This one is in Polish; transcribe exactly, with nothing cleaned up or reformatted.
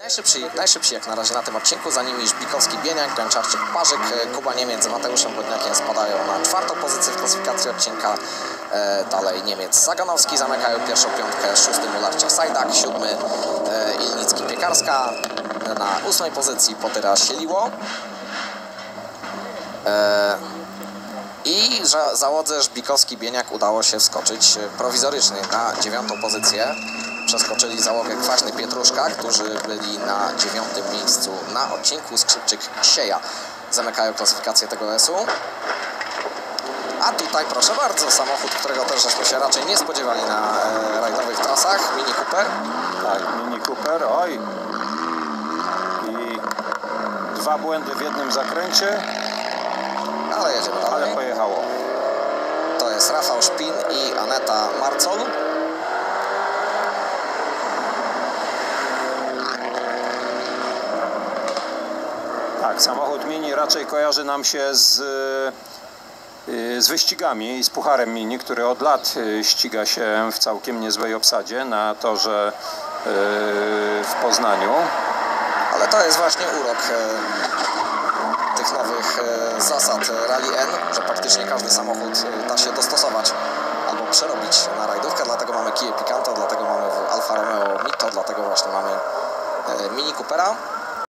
Najszybsi, najszybsi jak na razie na tym odcinku, za nimi Żbikowski, Bieniak, Gączarczyk, Parzyk, Kuba Niemiec z Mateuszem Bodniakiem spadają na czwartą pozycję w klasyfikacji odcinka. E, dalej Niemiec, Zaganowski zamykają pierwszą piątkę, szósty Mularczyk, Sajdak, siódmy e, Ilnicki, Piekarska, na ósmej pozycji Potyra, Sieliło. E, I że załodze Żbikowski, Bieniak udało się wskoczyć prowizorycznie na dziewiątą pozycję. Przeskoczyli załogę Kwaśny, Pietruszka, którzy byli na dziewiątym miejscu na odcinku. Skrzypczyk, Sieja zamykają klasyfikację tego S U. A tutaj proszę bardzo, samochód, którego też żeśmy się raczej nie spodziewali na e, rajdowych trasach, Mini Cooper. Tak, Mini Cooper, oj. I dwa błędy w jednym zakręcie, Ale jedziemy dalej. ale pojechało. To jest Rafał Szpin i Aneta Marcol. Tak, samochód Mini raczej kojarzy nam się z, z wyścigami i z Pucharem Mini, który od lat ściga się w całkiem niezłej obsadzie na torze w Poznaniu. Ale to jest właśnie urok e, tych nowych e, zasad Rally N, że praktycznie każdy samochód da się dostosować